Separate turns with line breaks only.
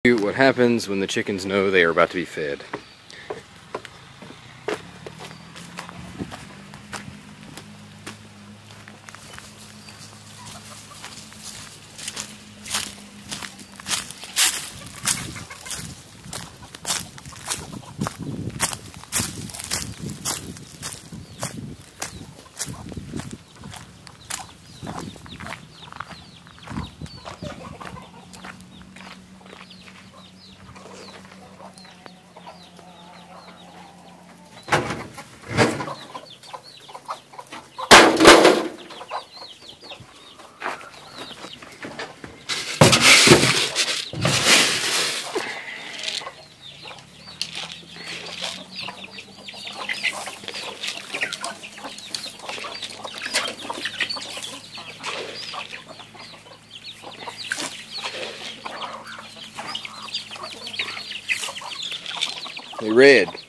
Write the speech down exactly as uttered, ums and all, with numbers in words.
What happens when the chickens know they are about to be fed. They red.